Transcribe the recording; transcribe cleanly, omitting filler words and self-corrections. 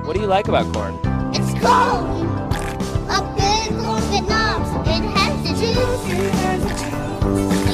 What do you like about corn? It's cold. A big corn knobs. It has the juice.